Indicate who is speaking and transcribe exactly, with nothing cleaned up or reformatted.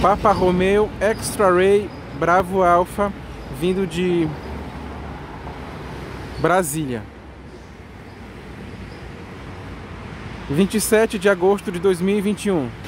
Speaker 1: Papa Romeo Extra-Ray Bravo Alpha, vindo de Brasília. vinte e sete de agosto de dois mil e vinte e um.